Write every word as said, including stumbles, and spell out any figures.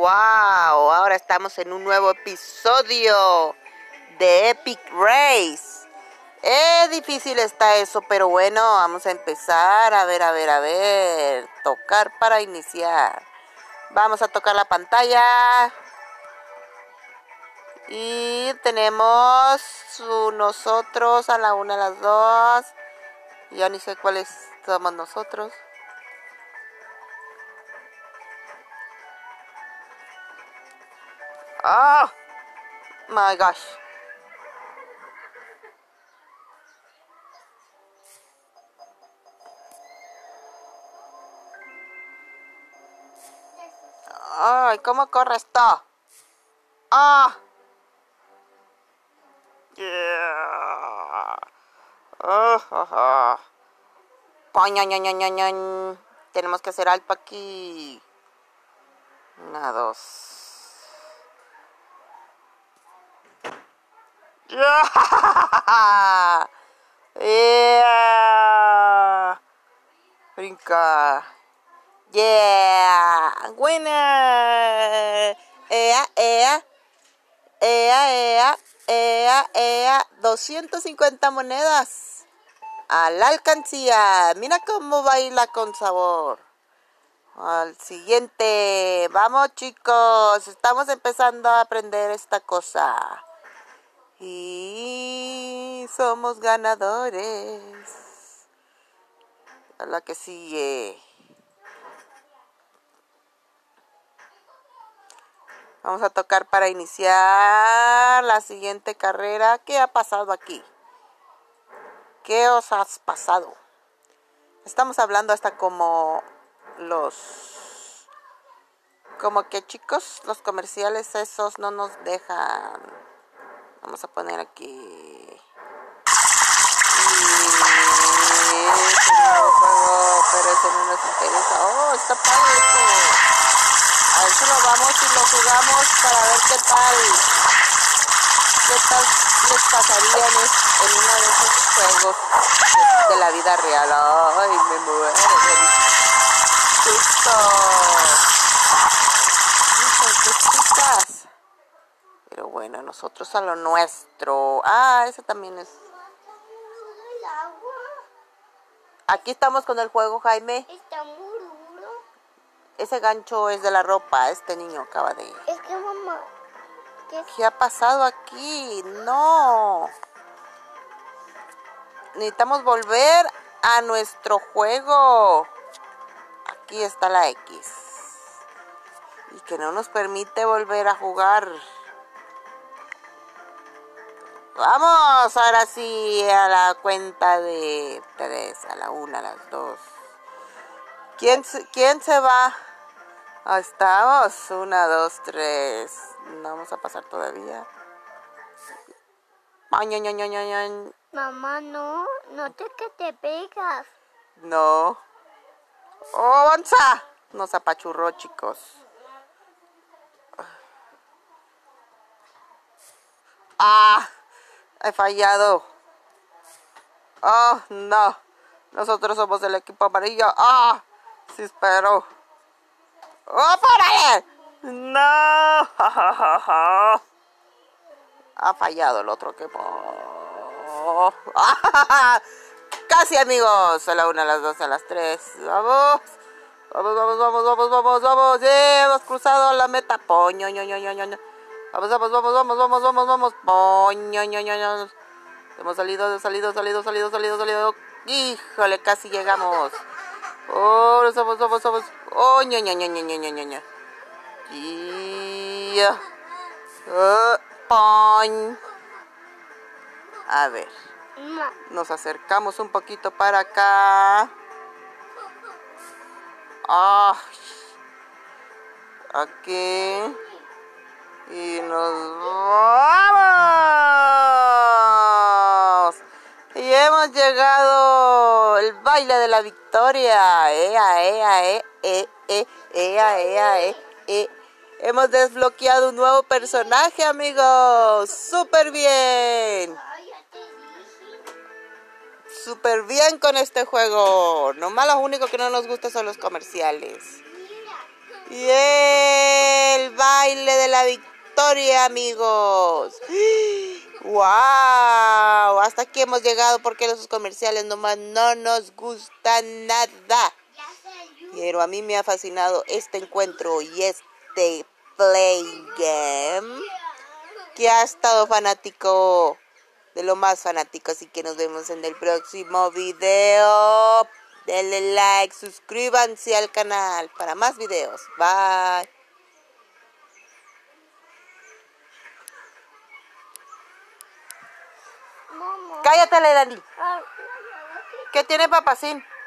¡Wow! Ahora estamos en un nuevo episodio de Epic Race. Eh, difícil está eso, pero bueno, vamos a empezar. A ver, a ver, a ver. Tocar para iniciar. Vamos a tocar la pantalla. Y tenemos nosotros a la una, a las dos. Ya ni sé cuáles somos nosotros. ¡Oh! My gosh. Ay, ¿cómo corre esto? ¡Ah! Yeah. Oh, oh, oh. Poñoñoñoñoñoñ. Tenemos que hacer alto aquí. Una, dos. Yeah. Yeah. Brinca. Yeah. Winner. Ea, ea. Ea, ea. Ea, ea. doscientas cincuenta monedas. A la alcancía. Mira cómo baila con sabor. Al siguiente. Vamos, chicos. Estamos empezando a aprender esta cosa. Y somos ganadores. A la que sigue. Vamos a tocar para iniciar la siguiente carrera. ¿Qué ha pasado aquí? ¿Qué os has pasado? Estamos hablando hasta como los... Como que, chicos, los comerciales esos no nos dejan. Vamos a poner aquí. Y... Este nuevo juego, pero eso no nos interesa. Oh, está padre esto. A ver si lo vamos y lo jugamos para ver qué tal. ¿Qué tal les pasaría en, es, en uno de esos juegos de, de la vida real? Ay, me muero de susto. Hijas de chicas. Pero bueno, nosotros a lo nuestro. Ah, ese también es. Aquí estamos con el juego, Jaime. Está muy duro. Ese gancho es de la ropa. Este niño acaba de... Es que mamá... ¿Qué, ¿Qué ha pasado aquí? No. Necesitamos volver a nuestro juego. Aquí está la X. Y que no nos permite volver a jugar. Vamos, ahora sí, a la cuenta de tres, a la una, a las dos. ¿Quién, quién se va? Ahí estamos. Una, dos, tres. No vamos a pasar todavía. Mamá, no. No te que te pegas. No. ¡Oh, avanza! Nos apachurró, chicos. ¡Ah! He fallado. ¡Oh, no! Nosotros somos el equipo amarillo. ¡Ah! Sí, espero. ¡Oh, párale! ¡No! Ha fallado el otro equipo. Casi, amigos. A la una, a las dos, a las tres. ¡Vamos! Vamos, vamos, vamos, vamos, vamos, vamos. ¡Eh! Hemos cruzado la meta. Poño, ño, ño, ño, ño. Vamos, vamos, vamos, vamos, vamos, vamos, vamos. Poño, ño, ño, ño. Hemos salido, salido, salido, salido, salido, salido. Híjole, casi llegamos. Oh, somos, somos, somos. Oh, ño, ño, ño, ño, ño, ño, ño. Y... Uh, poñ. A ver. Nos acercamos un poquito para acá. Ah, aquí. Y nos vamos. Y hemos llegado. El baile de la victoria. Ea, ea, e, e, e, ea, ea, e, e. Hemos desbloqueado un nuevo personaje, amigos. Súper bien. Súper bien con este juego. Nomás lo único que no nos gusta son los comerciales. Y el baile de la victoria, amigos. ¡Wow! Hasta aquí hemos llegado porque los comerciales nomás no nos gustan nada. Pero a mí me ha fascinado este encuentro y este play game que ha estado fanático, de lo más fanático. Así que nos vemos en el próximo video. Denle like, suscríbanse al canal para más videos. Bye. Mamá. Cállate, Dani. Ah, ¿Qué tiene Papacín?